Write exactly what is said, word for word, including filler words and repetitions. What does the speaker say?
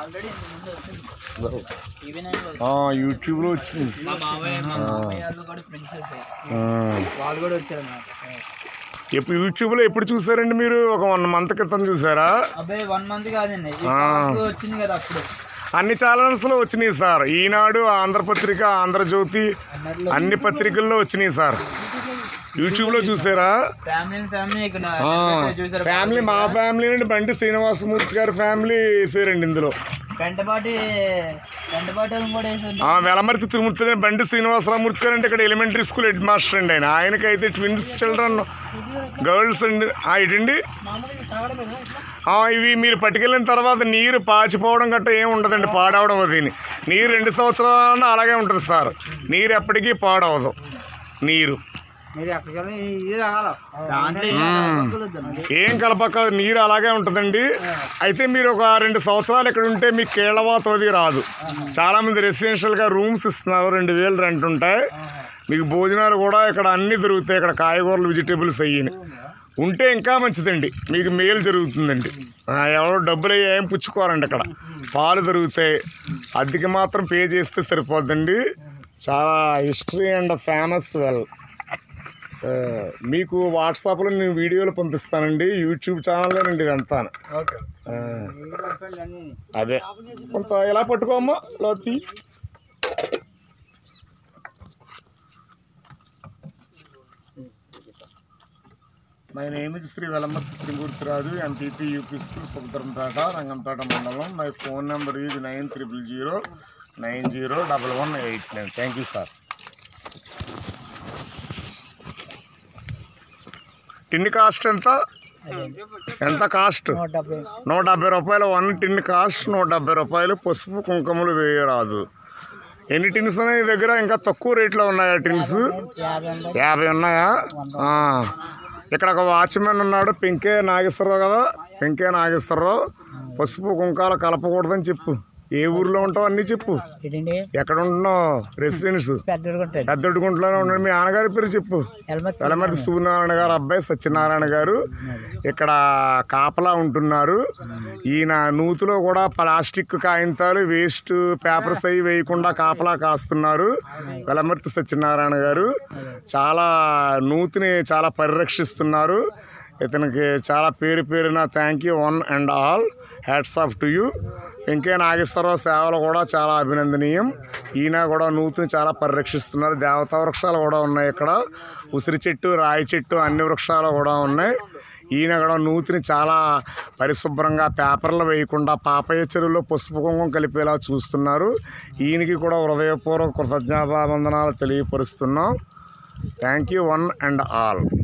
యూట్యూబ్లో వచ్చింది. ఎప్పుడు యూట్యూబ్లో ఎప్పుడు చూసారండి మీరు? ఒక వన్ మంత్ క్రితం చూసారా? వన్ మంత్ కాదండి, వచ్చింది కదా అప్పుడు. అన్ని ఛానల్స్లో వచ్చినాయి సార్. ఈనాడు, ఆంధ్రపత్రిక, ఆంధ్రజ్యోతి అన్ని పత్రికల్లో వచ్చినాయి సార్. యూట్యూబ్లో చూసారా? ఫ్యామిలీ, మా ఫ్యామిలీ నుండి బండి శ్రీనివాసమూర్తి గారి ఫ్యామిలీ వేసారండి ఇందులో. వెలమర్తి తిరుమూర్తి బండి శ్రీనివాసరామూర్తి గారు అంటే ఇక్కడ ఎలిమెంటరీ స్కూల్ హెడ్ మాస్టర్ అండి ఆయన. ఆయనకైతే ట్విన్స్ చిల్డ్రన్ గర్ల్స్ అండి. ఏంటండి ఇవి మీరు పట్టుకెళ్ళిన తర్వాత నీరు పాచిపోవడం గట్రా ఏమి ఉండదండి, పాడవడం. అది నీరు రెండు సంవత్సరాలు అలాగే ఉంటుంది సార్. నీరు ఎప్పటికీ పాడవదు. నీరు ఏం కలపక నీరు అలాగే ఉంటుందండి. అయితే మీరు ఒక రెండు సంవత్సరాలు ఇక్కడ ఉంటే మీకు కేళ్లవాతం అది రాదు. చాలామంది రెసిడెన్షియల్గా రూమ్స్ ఇస్తున్నారు, రెండు వేలు రెంట్ ఉంటాయి. మీకు భోజనాలు కూడా ఇక్కడ అన్నీ దొరుకుతాయి. ఇక్కడ కాయగూరలు, వెజిటేబుల్స్ అయ్యి ఉంటే ఇంకా మంచిదండి, మీకు మేలు జరుగుతుందండి. ఎవరో డబ్బులు ఏం పుచ్చుకోరండి. ఇక్కడ పాలు దొరుకుతాయి, అద్దెకి మాత్రం పే చేస్తే సరిపోద్దండి. చాలా హిస్టరీ అండ్ ఫేమస్ వెల్. మీకు వాట్సాప్లో నేను వీడియోలు పంపిస్తానండి. యూట్యూబ్ ఛానల్లోనండి ఇదంతా. అదే కొంత ఎలా పట్టుకోమ్మా లోతి. My name is Shri Velamarthi Trimurthiraju, MPP UP school, Subhadrampeta, Rangampeta మండలం. My phone number is nine triple zero nine zero double one eight nine. Thank you sir. Tin cost ఎంత? ఎంత కాస్ట్? నూట డెబ్బై రూపాయలు వన్ టిన్ కాస్ట్. నూట డెబ్బై రూపాయలు. పసుపు కుంకుమలు వేయరాదు. ఎన్ని టిన్స్ ఉన్నాయి దగ్గర? ఇంకా తక్కువ రేట్లో ఉన్నాయా టిన్స్? యాభై ఉన్నాయా? ఇక్కడ ఒక వాచ్మెన్ ఉన్నాడు, పెంకే నాగేశ్వరరావు కదా. పెంకే నాగేశ్వరరావు పసుపు కుంకాలు కలపకూడదని చెప్పు. ఏ ఊర్లో ఉంటావు అన్నీ చెప్పు. ఎక్కడ ఉంటున్నావు? రెసిడెన్స్ పెద్దొడ్డుగుంటలోనే ఉన్నాడు. మీ నాన్నగారి పేరు చెప్పు. వెలమర్తి సూర్యనారాయణ గారు అబ్బాయి సత్యనారాయణ గారు ఇక్కడ కాపలా ఉంటున్నారు. ఈయన నూతిలో కూడా ప్లాస్టిక్ కాగితాలు, వేస్ట్ పేపర్స్ అవి వేయకుండా కాపలా కాస్తున్నారు. వెలమర్తి సత్యనారాయణ గారు చాలా నూతిని చాలా పరిరక్షిస్తున్నారు. ఇతనికి చాలా పేరు పేరున thank you one and all. Hats off to you. Venkaiah Nageswara Rao సేవలు కూడా చాలా అభినందనీయం. ఈయన కూడా నూతిని చాలా పరిరక్షిస్తున్నారు. దేవతా వృక్షాలు కూడా ఉన్నాయి ఇక్కడ. ఉసిరి చెట్టు, రాయి చెట్టు అన్ని వృక్షాలు కూడా ఉన్నాయి. ఈయన కూడా నూతిని చాలా పరిశుభ్రంగా పేపర్లు వేయకుండా పాపయ్య చెరువులో పసుపు కుంకుమ కలిపేలా చూస్తున్నారు. ఈయనకి కూడా హృదయపూర్వక కృతజ్ఞతావందనాలు తెలియపరుస్తున్నాం. Thank you one and all.